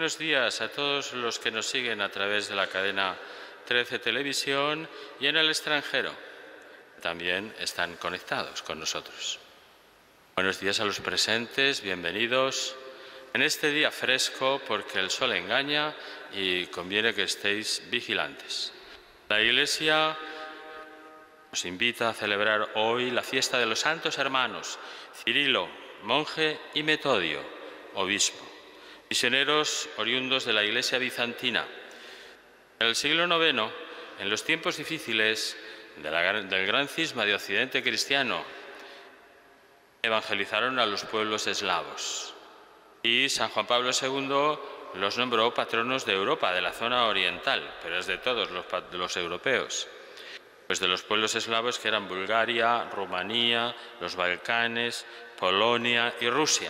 Buenos días a todos los que nos siguen a través de la cadena 13 Televisión y en el extranjero. También están conectados con nosotros. Buenos días a los presentes, bienvenidos en este día fresco porque el sol engaña y conviene que estéis vigilantes. La Iglesia nos invita a celebrar hoy la fiesta de los santos hermanos Cirilo, monje, y Metodio, obispo, misioneros oriundos de la Iglesia bizantina. En el siglo IX, en los tiempos difíciles del gran cisma de Occidente cristiano, evangelizaron a los pueblos eslavos. Y San Juan Pablo II los nombró patronos de Europa, de la zona oriental, pero es de todos los europeos. Pues de los pueblos eslavos que eran Bulgaria, Rumanía, los Balcanes, Polonia y Rusia.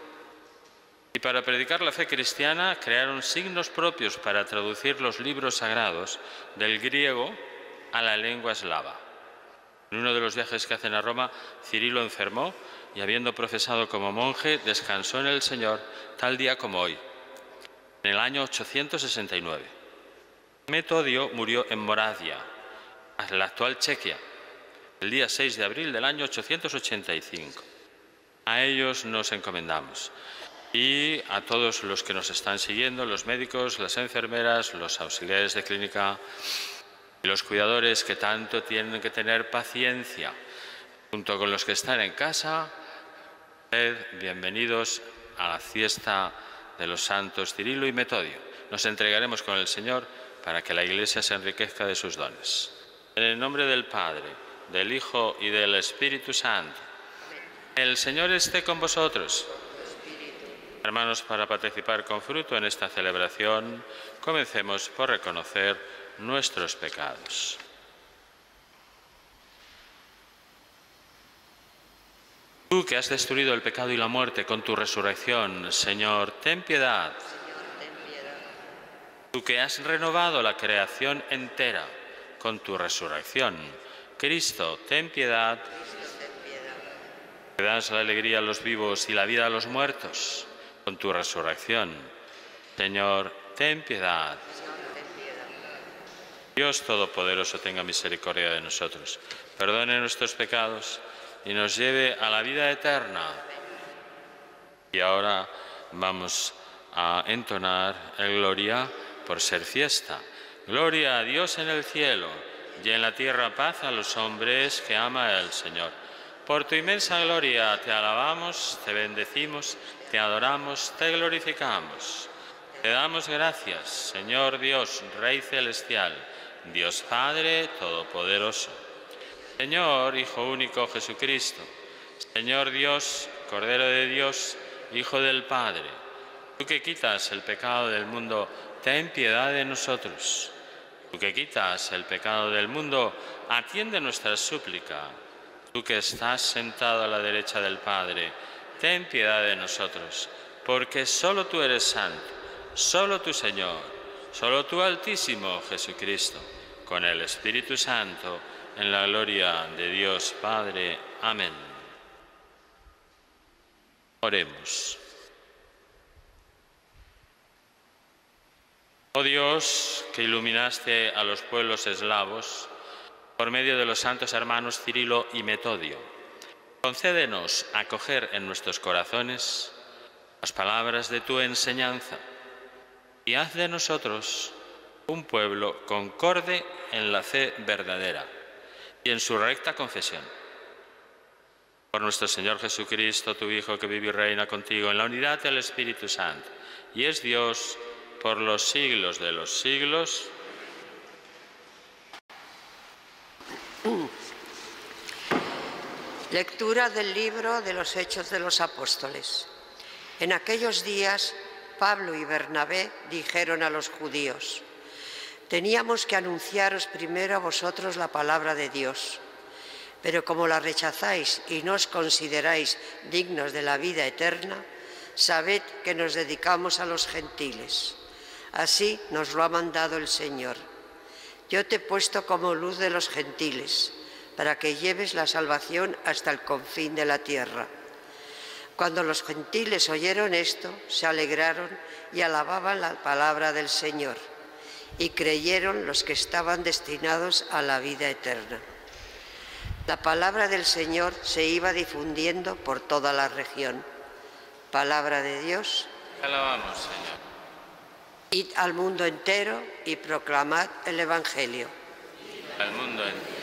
Y para predicar la fe cristiana crearon signos propios para traducir los libros sagrados del griego a la lengua eslava. En uno de los viajes que hacen a Roma, Cirilo enfermó y, habiendo profesado como monje, descansó en el Señor tal día como hoy, en el año 869. Metodio murió en Moravia, en la actual Chequia, el día 6 de abril del año 885. A ellos nos encomendamos. Y a todos los que nos están siguiendo, los médicos, las enfermeras, los auxiliares de clínica y los cuidadores que tanto tienen que tener paciencia, junto con los que están en casa, bienvenidos a la fiesta de los santos Cirilo y Metodio. Nos entregaremos con el Señor para que la Iglesia se enriquezca de sus dones. En el nombre del Padre, del Hijo y del Espíritu Santo. El Señor esté con vosotros. Hermanos, para participar con fruto en esta celebración, comencemos por reconocer nuestros pecados. Tú que has destruido el pecado y la muerte con tu resurrección, Señor, ten piedad. Tú que has renovado la creación entera con tu resurrección, Cristo, ten piedad. Que das la alegría a los vivos y la vida a los muertos con tu resurrección, Señor, ten piedad. Dios Todopoderoso tenga misericordia de nosotros, perdone nuestros pecados y nos lleve a la vida eterna. Y ahora vamos a entonar el Gloria por ser fiesta. Gloria a Dios en el cielo y en la tierra paz a los hombres que ama el Señor. Por tu inmensa gloria te alabamos, te bendecimos, te adoramos, te glorificamos. Te damos gracias, Señor Dios, Rey celestial, Dios Padre Todopoderoso. Señor, Hijo único Jesucristo, Señor Dios, Cordero de Dios, Hijo del Padre, tú que quitas el pecado del mundo, ten piedad de nosotros. Tú que quitas el pecado del mundo, atiende nuestra súplica. Tú que estás sentado a la derecha del Padre, ten piedad de nosotros, porque solo tú eres santo, solo tú, Señor, solo tú, Altísimo Jesucristo, con el Espíritu Santo, en la gloria de Dios Padre. Amén. Oremos. Oh Dios, que iluminaste a los pueblos eslavos por medio de los santos hermanos Cirilo y Metodio, concédenos acoger en nuestros corazones las palabras de tu enseñanza y haz de nosotros un pueblo concorde en la fe verdadera y en su recta confesión. Por nuestro Señor Jesucristo, tu Hijo, que vive y reina contigo en la unidad del Espíritu Santo y es Dios por los siglos de los siglos. Lectura del libro de los Hechos de los Apóstoles. En aquellos días, Pablo y Bernabé dijeron a los judíos: teníamos que anunciaros primero a vosotros la palabra de Dios, pero como la rechazáis y no os consideráis dignos de la vida eterna, sabed que nos dedicamos a los gentiles. Así nos lo ha mandado el Señor. Yo te he puesto como luz de los gentiles, para que lleves la salvación hasta el confín de la tierra. Cuando los gentiles oyeron esto, se alegraron y alababan la palabra del Señor, y creyeron los que estaban destinados a la vida eterna. La palabra del Señor se iba difundiendo por toda la región. Palabra de Dios. Te alabamos, Señor. Id al mundo entero y proclamad el Evangelio. Al mundo entero.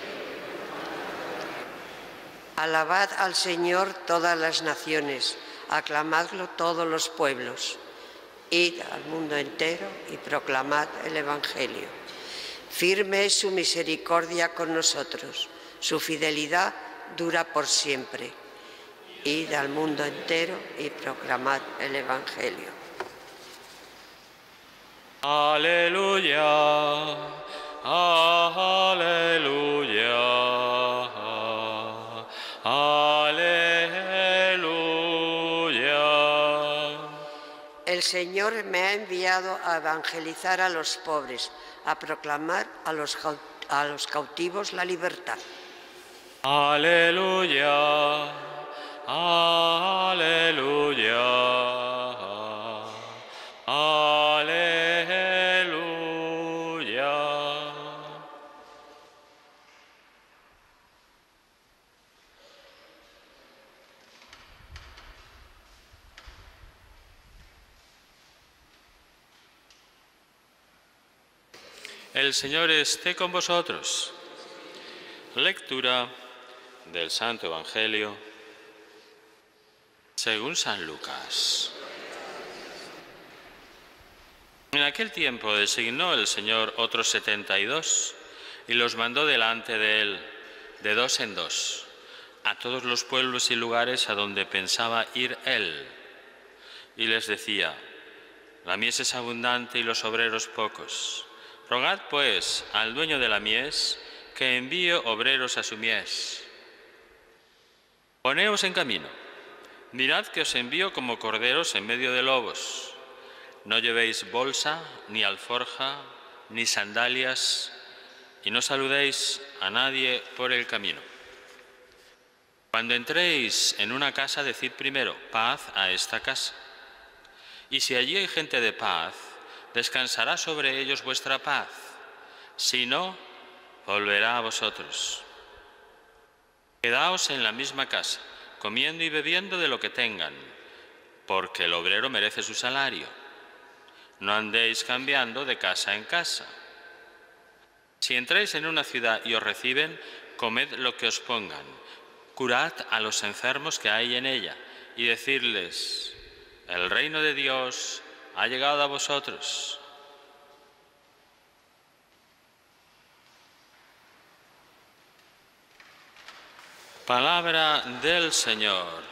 Alabad al Señor todas las naciones, aclamadlo todos los pueblos. Id al mundo entero y proclamad el Evangelio. Firme es su misericordia con nosotros, su fidelidad dura por siempre. Id al mundo entero y proclamad el Evangelio. Aleluya, aleluya, aleluya. El Señor me ha enviado a evangelizar a los pobres, a proclamar a los cautivos la libertad. Aleluya, aleluya, aleluya. El Señor esté con vosotros. Lectura del Santo Evangelio según San Lucas. En aquel tiempo designó el Señor otros 72 y los mandó delante de él, de dos en dos, a todos los pueblos y lugares a donde pensaba ir él. Y les decía: la mies es abundante y los obreros pocos. Rogad, pues, al dueño de la mies que envíe obreros a su mies. Poneos en camino. Mirad que os envío como corderos en medio de lobos. No llevéis bolsa, ni alforja, ni sandalias, y no saludéis a nadie por el camino. Cuando entréis en una casa, decid primero: paz a esta casa. Y si allí hay gente de paz, descansará sobre ellos vuestra paz. Si no, volverá a vosotros. Quedaos en la misma casa, comiendo y bebiendo de lo que tengan, porque el obrero merece su salario. No andéis cambiando de casa en casa. Si entráis en una ciudad y os reciben, comed lo que os pongan. Curad a los enfermos que hay en ella y decidles: el reino de Dios ha llegado a vosotros. Palabra del Señor.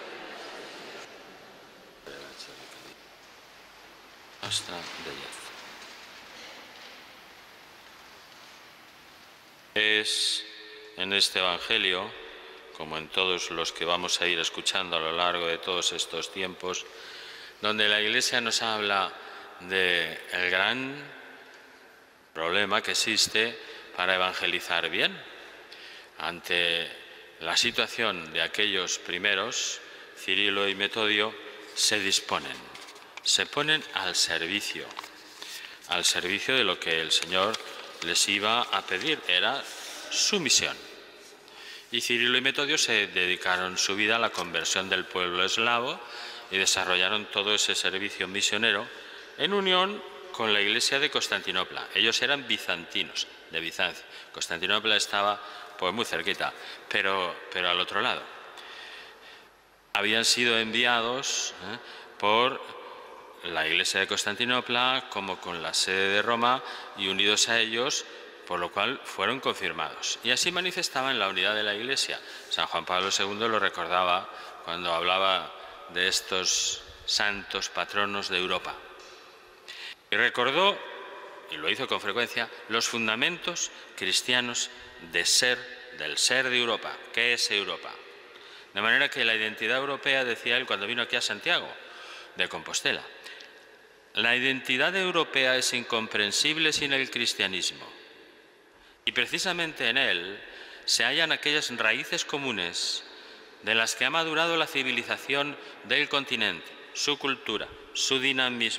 Es en este Evangelio, como en todos los que vamos a ir escuchando a lo largo de todos estos tiempos, donde la Iglesia nos habla del gran problema que existe para evangelizar bien. Ante la situación de aquellos primeros, Cirilo y Metodio se disponen, se ponen al servicio de lo que el Señor les iba a pedir, era su misión. Y Cirilo y Metodio se dedicaron su vida a la conversión del pueblo eslavo y desarrollaron todo ese servicio misionero en unión con la Iglesia de Constantinopla. Ellos eran bizantinos, de Bizancio. Constantinopla estaba pues muy cerquita, pero al otro lado. Habían sido enviados por la Iglesia de Constantinopla como con la sede de Roma y unidos a ellos, por lo cual fueron confirmados. Y así manifestaban la unidad de la Iglesia. San Juan Pablo II lo recordaba cuando hablaba de estos santos patronos de Europa. Y recordó, y lo hizo con frecuencia, los fundamentos cristianos del ser de Europa. ¿Qué es Europa? De manera que la identidad europea, decía él cuando vino aquí a Santiago de Compostela, la identidad europea es incomprensible sin el cristianismo. Y precisamente en él se hallan aquellas raíces comunes de las que ha madurado la civilización del continente, su cultura, su dinamismo,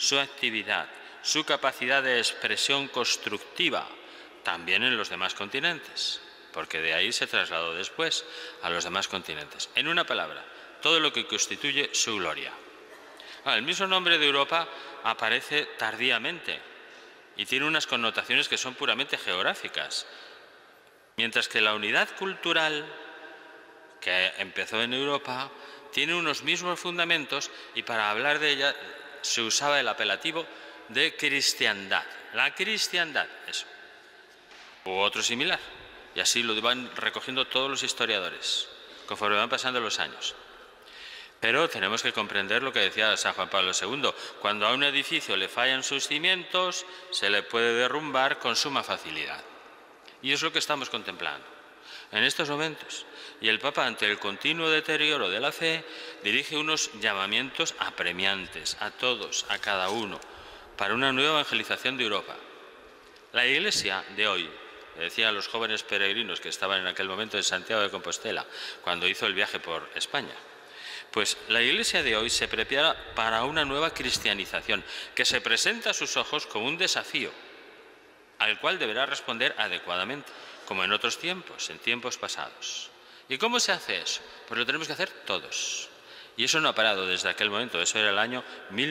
su actividad, su capacidad de expresión constructiva, también en los demás continentes, porque de ahí se trasladó después a los demás continentes. En una palabra, todo lo que constituye su gloria. El mismo nombre de Europa aparece tardíamente y tiene unas connotaciones que son puramente geográficas, mientras que la unidad cultural que empezó en Europa tiene unos mismos fundamentos y para hablar de ella se usaba el apelativo de cristiandad. La cristiandad, eso. U otro similar. Y así lo van recogiendo todos los historiadores, conforme van pasando los años. Pero tenemos que comprender lo que decía San Juan Pablo II. Cuando a un edificio le fallan sus cimientos, se le puede derrumbar con suma facilidad. Y es lo que estamos contemplando en estos momentos. Y el Papa, ante el continuo deterioro de la fe, dirige unos llamamientos apremiantes a todos, a cada uno, para una nueva evangelización de Europa. La Iglesia de hoy, decía a los jóvenes peregrinos que estaban en aquel momento en Santiago de Compostela, cuando hizo el viaje por España, pues la Iglesia de hoy se prepara para una nueva cristianización, que se presenta a sus ojos como un desafío, al cual deberá responder adecuadamente, como en otros tiempos, en tiempos pasados. ¿Y cómo se hace eso? Pues lo tenemos que hacer todos. Y eso no ha parado desde aquel momento, eso era el año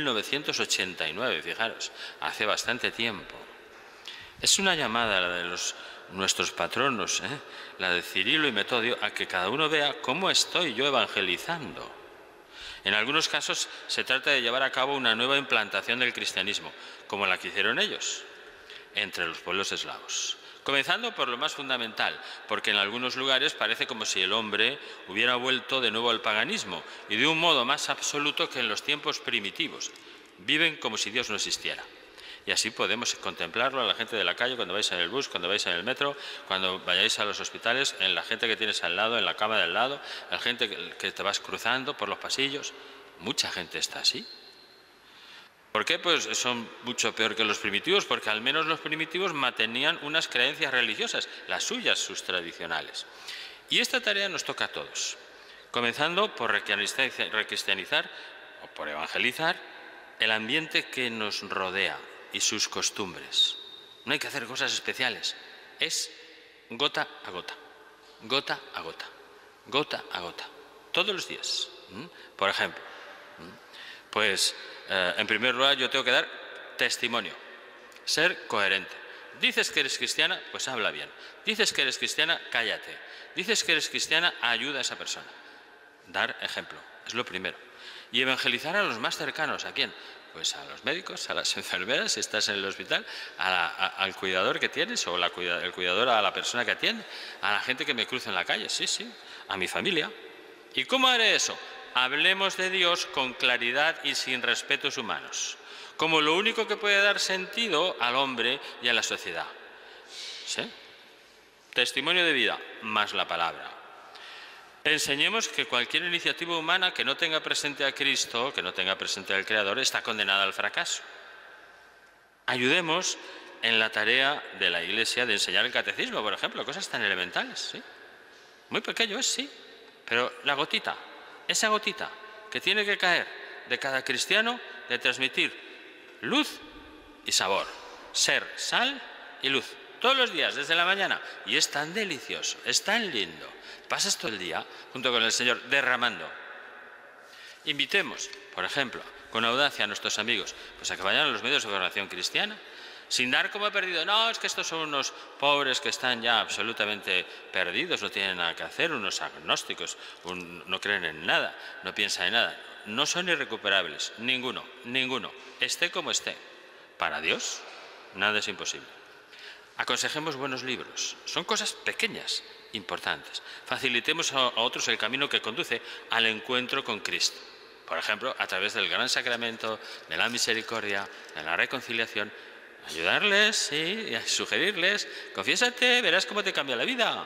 1989, fijaros, hace bastante tiempo. Es una llamada la de nuestros patronos, la de Cirilo y Metodio, a que cada uno vea cómo estoy yo evangelizando. En algunos casos se trata de llevar a cabo una nueva implantación del cristianismo, como la que hicieron ellos, entre los pueblos eslavos. Comenzando por lo más fundamental, porque en algunos lugares parece como si el hombre hubiera vuelto de nuevo al paganismo y de un modo más absoluto que en los tiempos primitivos. Viven como si Dios no existiera. Y así podemos contemplarlo a la gente de la calle, cuando vais en el bus, cuando vais en el metro, cuando vayáis a los hospitales, en la gente que tienes al lado, en la cama de al lado, en la gente que te vas cruzando por los pasillos. Mucha gente está así. ¿Por qué? Pues son mucho peor que los primitivos, porque al menos los primitivos mantenían unas creencias religiosas, las suyas, sus tradicionales. Y esta tarea nos toca a todos, comenzando por recristianizar o por evangelizar el ambiente que nos rodea y sus costumbres. No hay que hacer cosas especiales, es gota a gota, gota a gota, gota a gota, todos los días. Por ejemplo, pues en primer lugar yo tengo que dar testimonio, ser coherente. Dices que eres cristiana, pues habla bien. Dices que eres cristiana, cállate. Dices que eres cristiana, ayuda a esa persona. Dar ejemplo, es lo primero. Y evangelizar a los más cercanos, ¿a quién? Pues a los médicos, a las enfermeras, si estás en el hospital, al cuidador que tienes o el cuidador a la persona que atiende, a la gente que me cruza en la calle, sí, a mi familia. ¿Y cómo haré eso? Hablemos de Dios con claridad y sin respetos humanos, como lo único que puede dar sentido al hombre y a la sociedad. ¿Sí? Testimonio de vida, más la palabra. Enseñemos que cualquier iniciativa humana que no tenga presente a Cristo, que no tenga presente al Creador, está condenada al fracaso. Ayudemos en la tarea de la Iglesia de enseñar el catecismo, por ejemplo, cosas tan elementales, ¿sí? Muy pequeño es, sí, pero la gotita, esa gotita que tiene que caer de cada cristiano, de transmitir luz y sabor, ser sal y luz, todos los días, desde la mañana. Y es tan delicioso, es tan lindo. Pasas todo el día junto con el Señor derramando. Invitemos, por ejemplo, con audacia a nuestros amigos, pues a que vayan a los medios de formación cristiana, sin dar como perdido. No, es que estos son unos pobres que están ya absolutamente perdidos, no tienen nada que hacer, unos agnósticos, no creen en nada, no piensan en nada. No son irrecuperables, ninguno, esté como esté. Para Dios, nada es imposible. Aconsejemos buenos libros, son cosas pequeñas, importantes. Facilitemos a otros el camino que conduce al encuentro con Cristo. Por ejemplo, a través del gran sacramento, de la misericordia, de la reconciliación, ayudarles y sugerirles, confiésate, verás cómo te cambia la vida.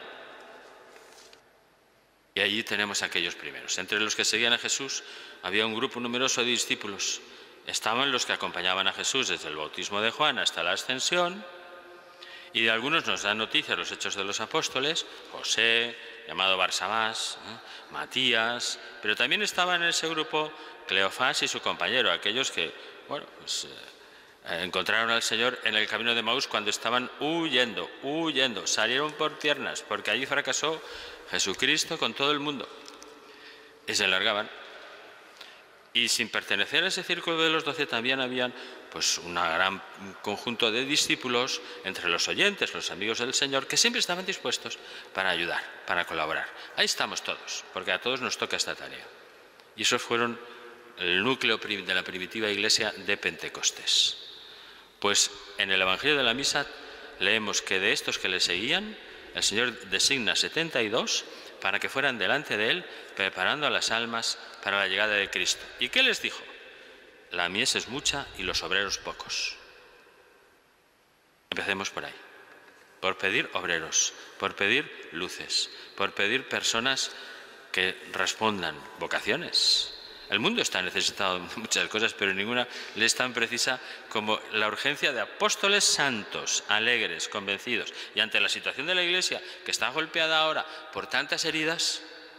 Y allí tenemos a aquellos primeros. Entre los que seguían a Jesús había un grupo numeroso de discípulos. Estaban los que acompañaban a Jesús desde el bautismo de Juan hasta la ascensión. Y de algunos nos dan noticias los Hechos de los Apóstoles, José, llamado Barsabás, Matías, pero también estaban en ese grupo Cleofás y su compañero, aquellos que bueno, pues encontraron al Señor en el camino de Maús cuando estaban huyendo, salieron por piernas, porque allí fracasó Jesucristo con todo el mundo, y se largaban. Y sin pertenecer a ese círculo de los 12 también habían pues un gran conjunto de discípulos entre los oyentes, los amigos del Señor, que siempre estaban dispuestos para ayudar, para colaborar. Ahí estamos todos, porque a todos nos toca esta tarea. Y esos fueron el núcleo de la primitiva iglesia de Pentecostés. Pues en el Evangelio de la Misa leemos que de estos que le seguían, el Señor designa 72 para que fueran delante de Él, preparando a las almas para la llegada de Cristo. ¿Y qué les dijo? La mies es mucha y los obreros pocos. Empecemos por ahí, por pedir obreros, por pedir luces, por pedir personas que respondan, vocaciones. El mundo está necesitado de muchas cosas, pero ninguna le es tan precisa como la urgencia de apóstoles santos, alegres, convencidos. Y ante la situación de la Iglesia, que está golpeada ahora por tantas heridas,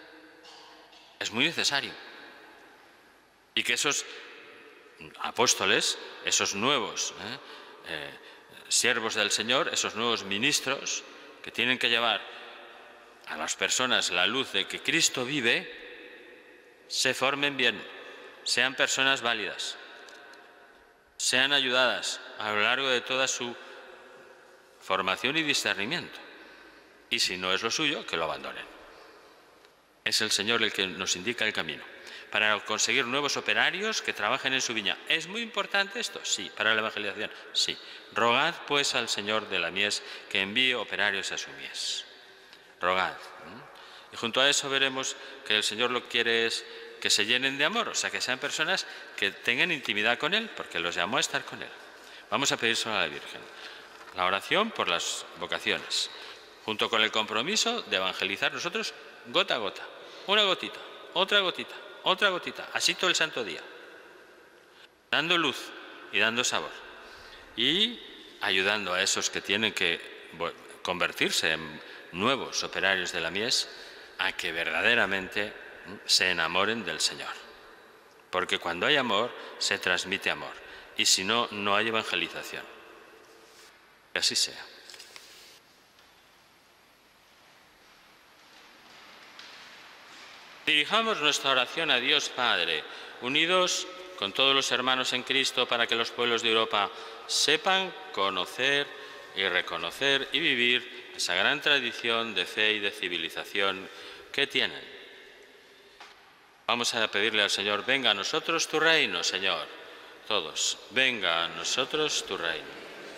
es muy necesario. Y que esos apóstoles, esos nuevos siervos del Señor, esos nuevos ministros que tienen que llevar a las personas la luz de que Cristo vive, se formen bien, sean personas válidas, sean ayudadas a lo largo de toda su formación y discernimiento. Y si no es lo suyo, que lo abandonen. Es el Señor el que nos indica el camino para conseguir nuevos operarios que trabajen en su viña. ¿Es muy importante esto? Sí. ¿Para la evangelización? Sí. Rogad pues al Señor de la mies que envíe operarios a su mies. Rogad. Y junto a eso veremos que el Señor lo que quiere es que se llenen de amor, o sea, que sean personas que tengan intimidad con Él, porque los llamó a estar con Él. Vamos a pedírselo a la Virgen. La oración por las vocaciones, junto con el compromiso de evangelizar nosotros gota a gota, una gotita, otra gotita, otra gotita, así todo el santo día, dando luz y dando sabor, y ayudando a esos que tienen que convertirse en nuevos operarios de la mies, a que verdaderamente se enamoren del Señor. Porque cuando hay amor, se transmite amor. Y si no, no hay evangelización. Que así sea. Dirijamos nuestra oración a Dios Padre, unidos con todos los hermanos en Cristo, para que los pueblos de Europa sepan conocer y reconocer y vivir esa gran tradición de fe y de civilización que tienen. Vamos a pedirle al Señor, venga a nosotros tu reino, Señor. Todos, venga a nosotros tu reino.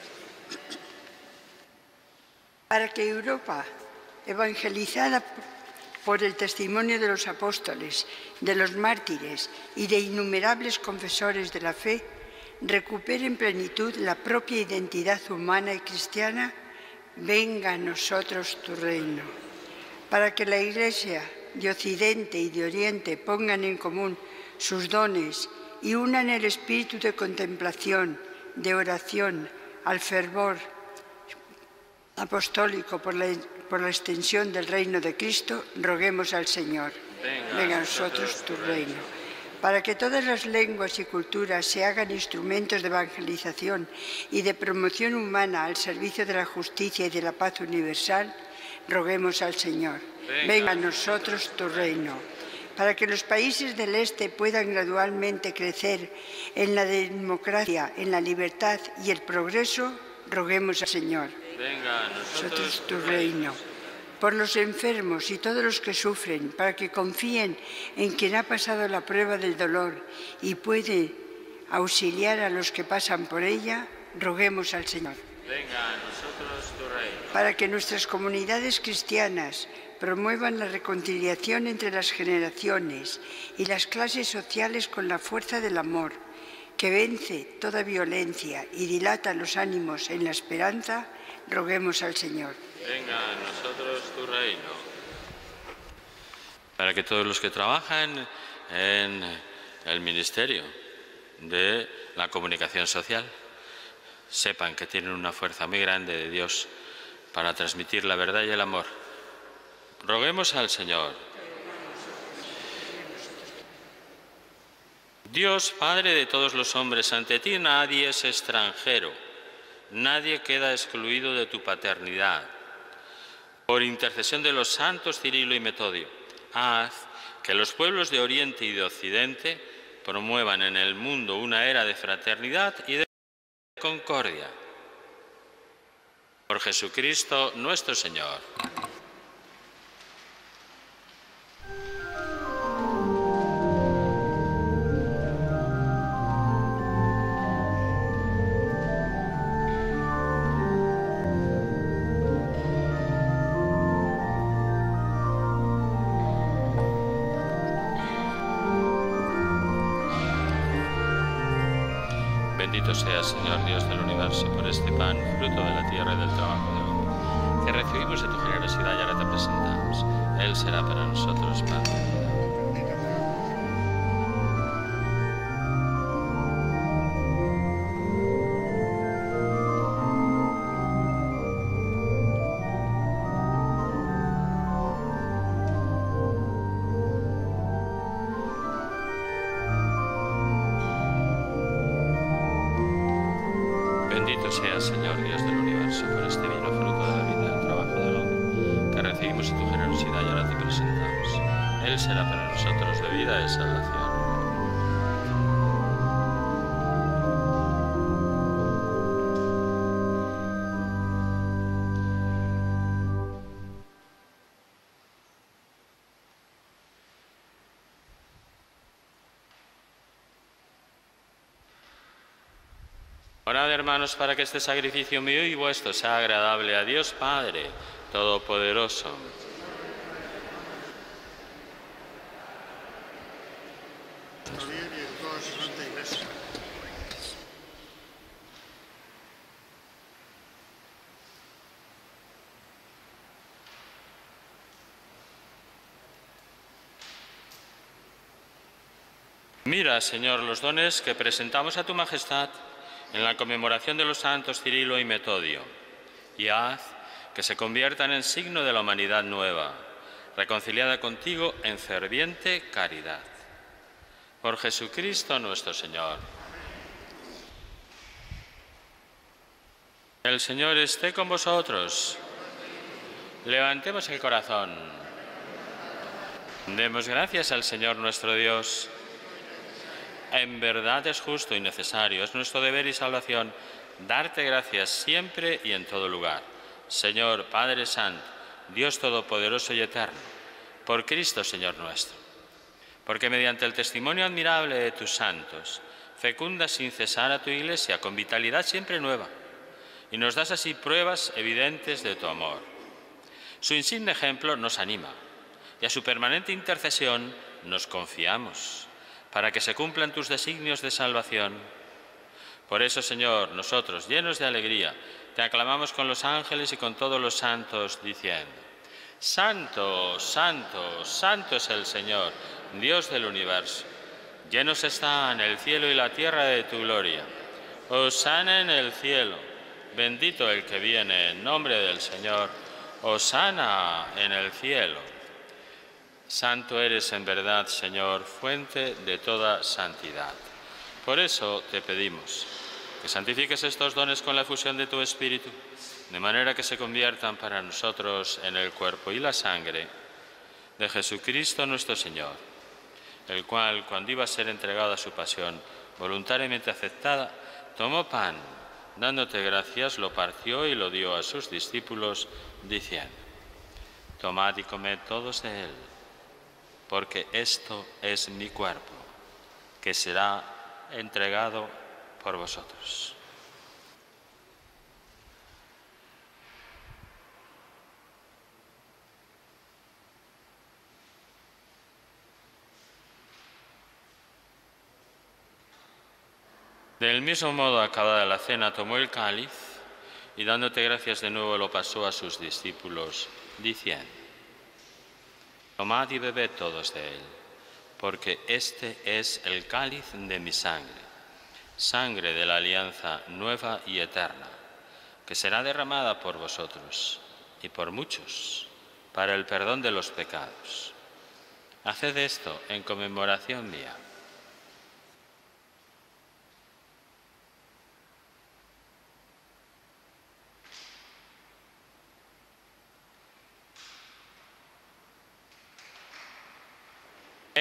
Para que Europa, evangelizada por el testimonio de los apóstoles, de los mártires y de innumerables confesores de la fe, recupere en plenitud la propia identidad humana y cristiana, venga a nosotros tu reino. Para que la Iglesia de Occidente y de Oriente pongan en común sus dones y unan el espíritu de contemplación, de oración, al fervor apostólico por la extensión del reino de Cristo, roguemos al Señor. Venga a nosotros tu reino. Para que todas las lenguas y culturas se hagan instrumentos de evangelización y de promoción humana al servicio de la justicia y de la paz universal, roguemos al Señor. Venga a nosotros tu reino. Para que los países del Este puedan gradualmente crecer en la democracia, en la libertad y el progreso, roguemos al Señor. Venga a nosotros tu reino. Por los enfermos y todos los que sufren, para que confíen en quien ha pasado la prueba del dolor y puede auxiliar a los que pasan por ella, roguemos al Señor. Venga a nosotros tu reino. Para que nuestras comunidades cristianas promuevan la reconciliación entre las generaciones y las clases sociales con la fuerza del amor, que vence toda violencia y dilata los ánimos en la esperanza, roguemos al Señor. Venga a nosotros tu reino. Para que todos los que trabajan en el ministerio de la comunicación social sepan que tienen una fuerza muy grande de Dios para transmitir la verdad y el amor. Roguemos al Señor. Dios, Padre de todos los hombres, ante ti nadie es extranjero, nadie queda excluido de tu paternidad. Por intercesión de los santos Cirilo y Metodio, haz que los pueblos de Oriente y de Occidente promuevan en el mundo una era de fraternidad y de concordia. Por Jesucristo nuestro Señor. Bendito sea, Señor Dios del universo, por este pan, fruto de la tierra y del trabajo del hombre, que recibimos de tu generosidad y ahora te presentamos. Él será para nosotros pan de vida. Bendito sea, Señor Dios del universo, por este vino, fruto de la vida y del trabajo del hombre, que recibimos en tu generosidad y ahora te presentamos. Él será para nosotros bebida de salvación. Orad, hermanos, para que este sacrificio mío y vuestro sea agradable a Dios Padre Todopoderoso. Mira, Señor, los dones que presentamos a tu majestad en la conmemoración de los santos Cirilo y Metodio, y haz que se conviertan en signo de la humanidad nueva, reconciliada contigo en ferviente caridad. Por Jesucristo nuestro Señor. El Señor esté con vosotros. Levantemos el corazón. Demos gracias al Señor nuestro Dios. En verdad es justo y necesario, es nuestro deber y salvación, darte gracias siempre y en todo lugar. Señor, Padre Santo, Dios Todopoderoso y Eterno, por Cristo, Señor nuestro. Porque mediante el testimonio admirable de tus santos, fecundas sin cesar a tu Iglesia con vitalidad siempre nueva, y nos das así pruebas evidentes de tu amor. Su insigne ejemplo nos anima, y a su permanente intercesión nos confiamos, para que se cumplan tus designios de salvación. Por eso, Señor, nosotros, llenos de alegría, te aclamamos con los ángeles y con todos los santos, diciendo: Santo, santo, santo es el Señor, Dios del universo. Llenos están el cielo y la tierra de tu gloria. Hosana en el cielo, bendito el que viene en nombre del Señor. Hosana en el cielo. Santo eres en verdad, Señor, fuente de toda santidad. Por eso te pedimos que santifiques estos dones con la efusión de tu Espíritu, de manera que se conviertan para nosotros en el cuerpo y la sangre de Jesucristo nuestro Señor, el cual, cuando iba a ser entregado a su pasión, voluntariamente aceptada, tomó pan, dándote gracias, lo partió y lo dio a sus discípulos, diciendo: Tomad y comed todos de él, porque esto es mi cuerpo, que será entregado por vosotros. Del mismo modo, acabada la cena, tomó el cáliz y, dándote gracias de nuevo, lo pasó a sus discípulos, diciendo: Tomad y bebed todos de él, porque este es el cáliz de mi sangre, sangre de la alianza nueva y eterna, que será derramada por vosotros y por muchos para el perdón de los pecados. Haced esto en conmemoración mía.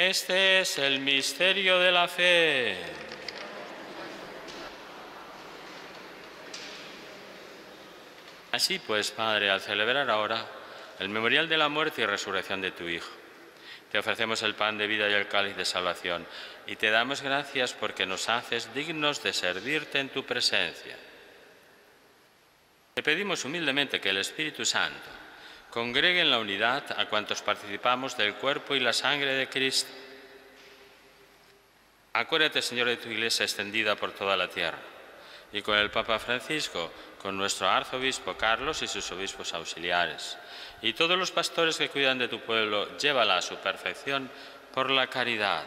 Este es el misterio de la fe. Así pues, Padre, al celebrar ahora el memorial de la muerte y resurrección de tu Hijo, te ofrecemos el pan de vida y el cáliz de salvación, y te damos gracias porque nos haces dignos de servirte en tu presencia. Te pedimos humildemente que el Espíritu Santo congregue en la unidad a cuantos participamos del cuerpo y la sangre de Cristo. Acuérdate, Señor, de tu Iglesia extendida por toda la tierra, y con el Papa Francisco, con nuestro arzobispo Carlos y sus obispos auxiliares, y todos los pastores que cuidan de tu pueblo, llévala a su perfección por la caridad.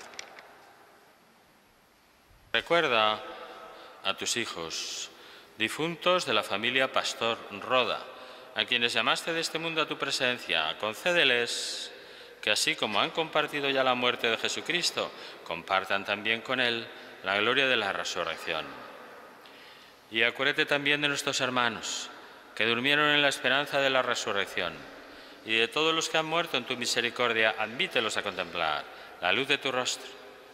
Recuerda a tus hijos, difuntos de la familia Pastor Roda, a quienes llamaste de este mundo a tu presencia. Concédeles que, así como han compartido ya la muerte de Jesucristo, compartan también con Él la gloria de la resurrección. Y acuérdate también de nuestros hermanos, que durmieron en la esperanza de la resurrección, y de todos los que han muerto en tu misericordia, admítelos a contemplar la luz de tu rostro.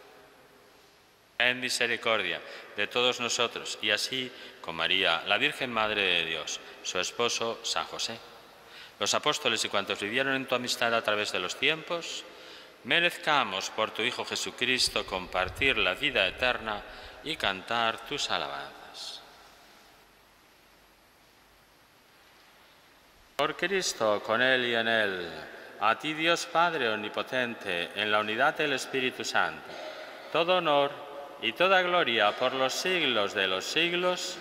En misericordia de todos nosotros, y así con María, la Virgen Madre de Dios, su esposo San José, los apóstoles y cuantos vivieron en tu amistad a través de los tiempos, merezcamos por tu Hijo Jesucristo compartir la vida eterna y cantar tus alabanzas. Por Cristo, con Él y en Él, a ti Dios Padre Omnipotente, en la unidad del Espíritu Santo, todo honor y toda gloria por los siglos de los siglos.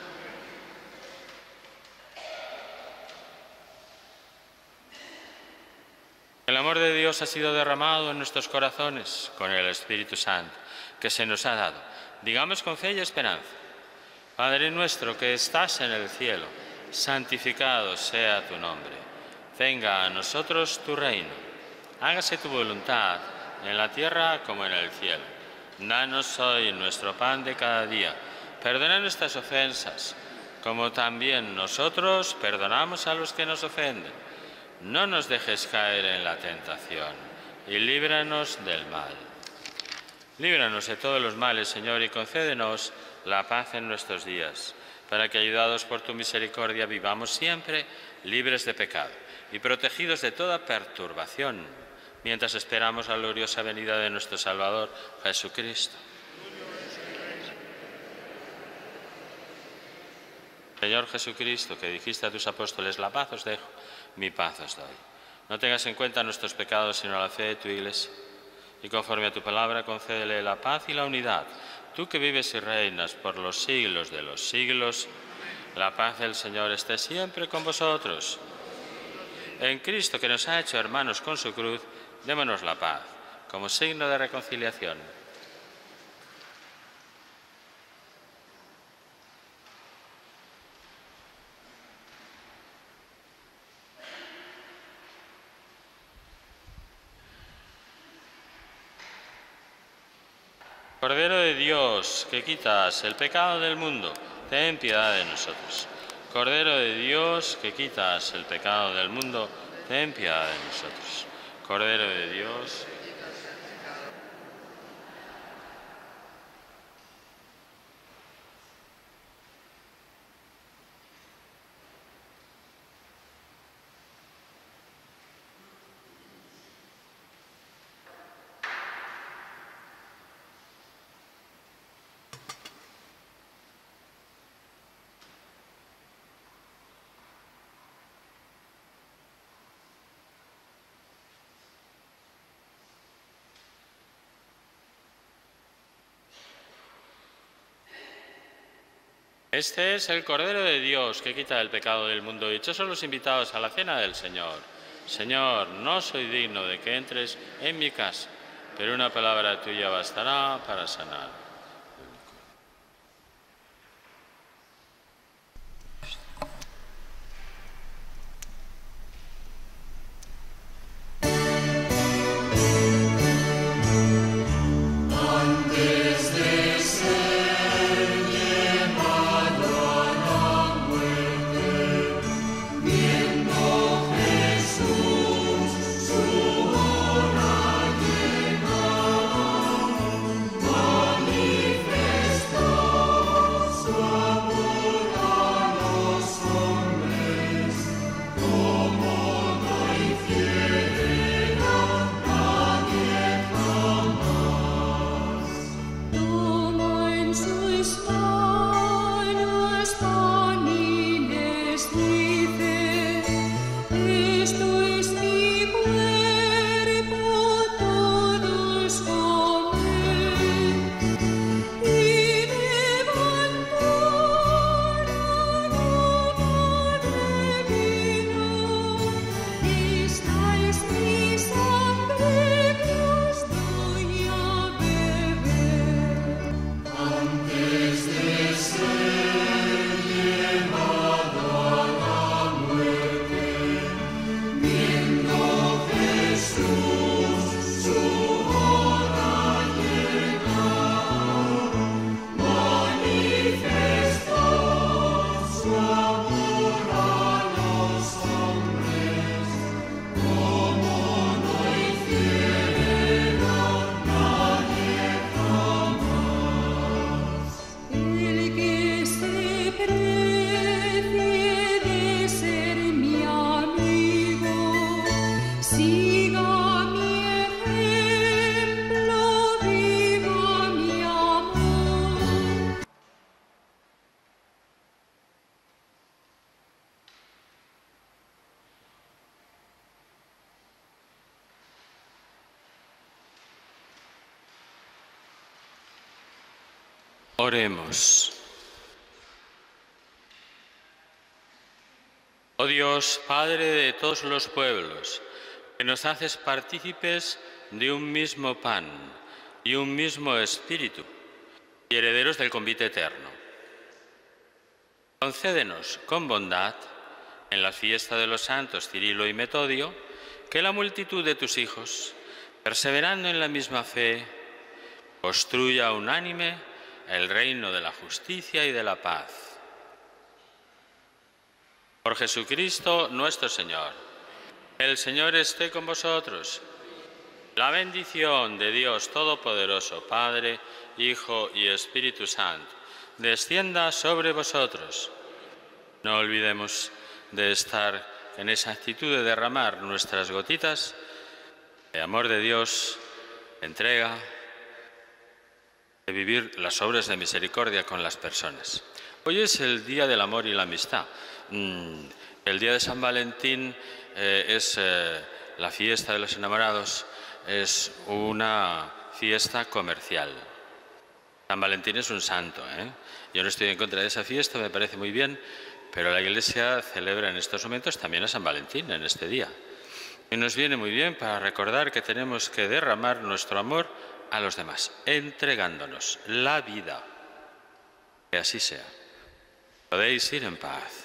El amor de Dios ha sido derramado en nuestros corazones con el Espíritu Santo que se nos ha dado. Digamos con fe y esperanza: Padre nuestro que estás en el cielo, santificado sea tu nombre. Venga a nosotros tu reino. Hágase tu voluntad en la tierra como en el cielo. Danos hoy nuestro pan de cada día. Perdona nuestras ofensas, como también nosotros perdonamos a los que nos ofenden. No nos dejes caer en la tentación y líbranos del mal. Líbranos de todos los males, Señor, y concédenos la paz en nuestros días, para que, ayudados por tu misericordia, vivamos siempre libres de pecado y protegidos de toda perturbación, mientras esperamos la gloriosa venida de nuestro Salvador, Jesucristo. Señor Jesucristo, que dijiste a tus apóstoles: la paz os dejo, mi paz os doy. No tengas en cuenta nuestros pecados, sino la fe de tu Iglesia. Y conforme a tu palabra, concédele la paz y la unidad. Tú que vives y reinas por los siglos de los siglos, la paz del Señor esté siempre con vosotros. En Cristo, que nos ha hecho hermanos con su cruz, démonos la paz, como signo de reconciliación. Cordero de Dios, que quitas el pecado del mundo, ten piedad de nosotros. Cordero de Dios, que quitas el pecado del mundo, ten piedad de nosotros. Cordero de Dios. Este es el Cordero de Dios que quita el pecado del mundo. Dichosos los invitados a la cena del Señor. Señor, no soy digno de que entres en mi casa, pero una palabra tuya bastará para sanar. Oremos. Oh Dios, Padre de todos los pueblos, que nos haces partícipes de un mismo pan y un mismo espíritu, y herederos del convite eterno. Concédenos con bondad, en la fiesta de los santos Cirilo y Metodio, que la multitud de tus hijos, perseverando en la misma fe, construya unánime el reino de la justicia y de la paz. Por Jesucristo nuestro Señor. El Señor esté con vosotros. La bendición de Dios Todopoderoso, Padre, Hijo y Espíritu Santo, descienda sobre vosotros. No olvidemos de estar en esa actitud de derramar nuestras gotitas de amor de Dios, de entrega, de vivir las obras de misericordia con las personas. Hoy es el Día del Amor y la Amistad. El día de San Valentín es la fiesta de los enamorados, es una fiesta comercial. San Valentín es un santo, Yo no estoy en contra de esa fiesta, me parece muy bien, pero la Iglesia celebra en estos momentos también a San Valentín, en este día. Y nos viene muy bien para recordar que tenemos que derramar nuestro amor a los demás, entregándonos la vida. Que así sea. Podéis ir en paz.